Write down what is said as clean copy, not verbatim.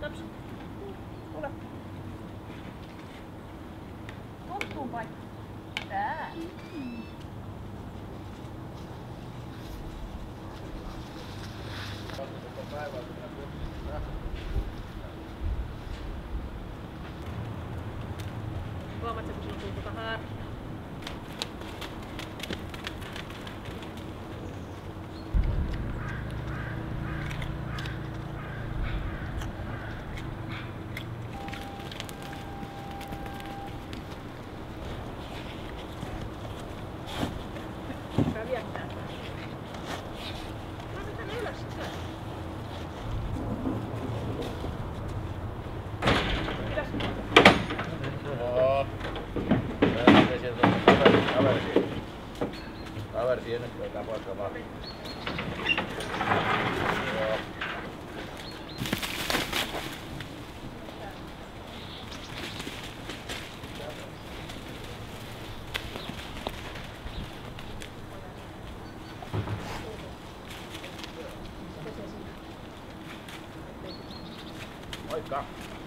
Taps. Tule. Konttuun paikka. Tää. Huomaat sä, kun sulla tuu tota harjaa? Tää viettää. Laita tänne ylös sit. Pidä. Joo. Kaveri siihen nyt löytää poikka vaan. Joo. Moikka!